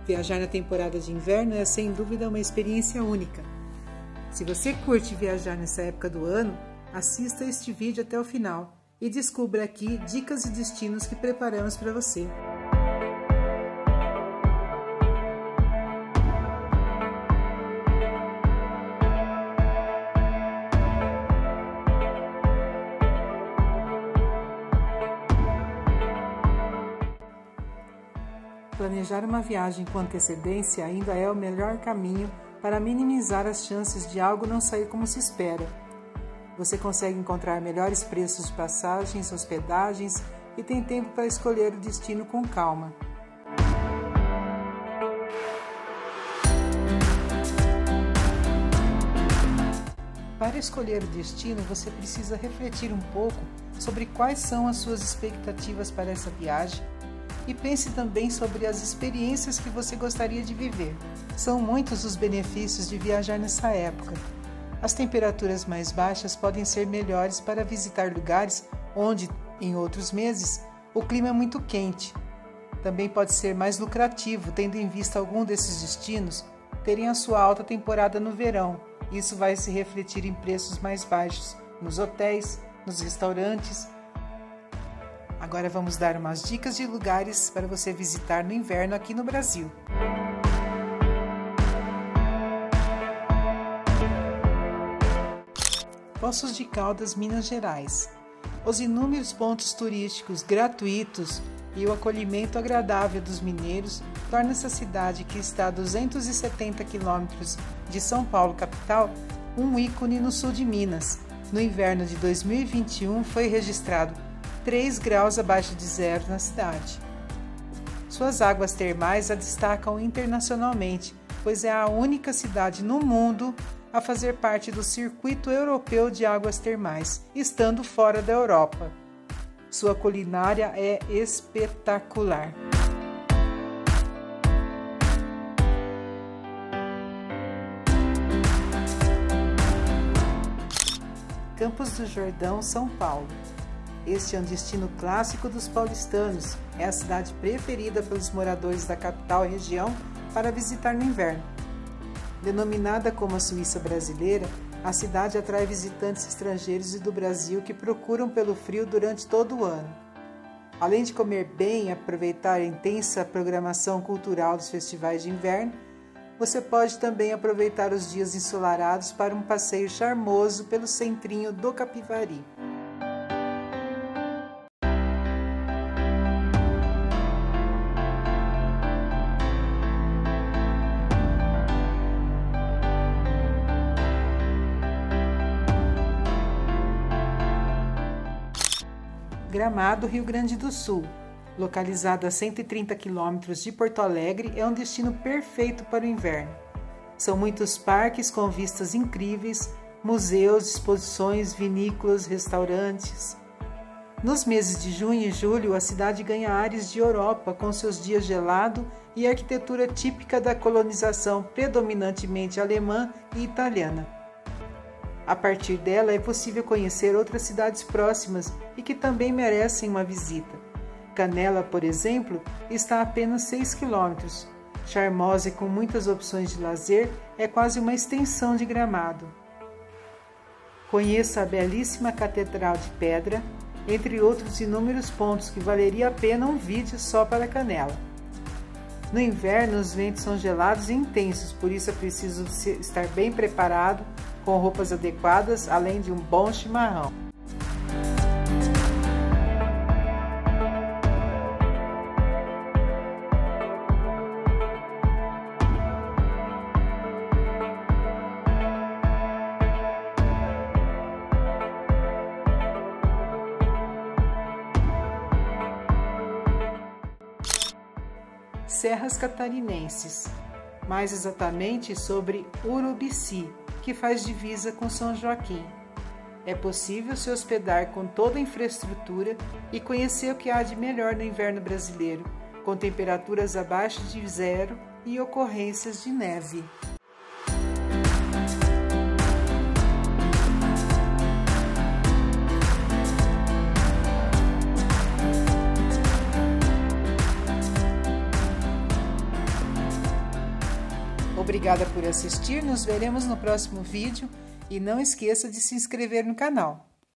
Viajar na temporada de inverno é sem dúvida uma experiência única. Se você curte viajar nessa época do ano, assista este vídeo até o final e descubra aqui dicas e destinos que preparamos para você. Planejar uma viagem com antecedência ainda é o melhor caminho para minimizar as chances de algo não sair como se espera. Você consegue encontrar melhores preços de passagens, hospedagens e tem tempo para escolher o destino com calma. Para escolher o destino, você precisa refletir um pouco sobre quais são as suas expectativas para essa viagem e pense também sobre as experiências que você gostaria de viver. São muitos os benefícios de viajar nessa época. As temperaturas mais baixas podem ser melhores para visitar lugares onde, em outros meses, o clima é muito quente. Também pode ser mais lucrativo, tendo em vista algum desses destinos terem a sua alta temporada no verão. Isso vai se refletir em preços mais baixos nos hotéis, nos restaurantes. Agora vamos dar umas dicas de lugares para você visitar no inverno aqui no Brasil. Poços de Caldas, Minas Gerais. Os inúmeros pontos turísticos gratuitos e o acolhimento agradável dos mineiros torna essa cidade, que está a 270 quilômetros de São Paulo, capital, um ícone no sul de Minas. No inverno de 2021 foi registrado 3 graus abaixo de zero na cidade. Suas águas termais a destacam internacionalmente, pois é a única cidade no mundo a fazer parte do Circuito Europeu de Águas Termais, estando fora da Europa. Sua culinária é espetacular. Campos do Jordão, São Paulo. Este é um destino clássico dos paulistanos. É a cidade preferida pelos moradores da capital e região para visitar no inverno. Denominada como a Suíça brasileira, a cidade atrai visitantes estrangeiros e do Brasil que procuram pelo frio durante todo o ano. Além de comer bem e aproveitar a intensa programação cultural dos festivais de inverno, você pode também aproveitar os dias ensolarados para um passeio charmoso pelo centrinho do Capivari. Gramado, Rio Grande do Sul. Localizado a 130 quilômetros de Porto Alegre, é um destino perfeito para o inverno. São muitos parques com vistas incríveis, museus, exposições, vinícolas, restaurantes. Nos meses de junho e julho, a cidade ganha ares de Europa com seus dias gelados e arquitetura típica da colonização predominantemente alemã e italiana. A partir dela é possível conhecer outras cidades próximas e que também merecem uma visita. Canela, por exemplo, está a apenas 6 quilômetros. Charmosa e com muitas opções de lazer, é quase uma extensão de Gramado. Conheça a belíssima Catedral de Pedra, entre outros inúmeros pontos que valeria a pena um vídeo só para Canela. No inverno, os ventos são gelados e intensos, por isso é preciso estar bem preparado, com roupas adequadas, além de um bom chimarrão. Serras Catarinenses, mais exatamente sobre Urubici, que faz divisa com São Joaquim. É possível se hospedar com toda a infraestrutura e conhecer o que há de melhor no inverno brasileiro, com temperaturas abaixo de zero e ocorrências de neve. Obrigada por assistir, nos veremos no próximo vídeo e não esqueça de se inscrever no canal.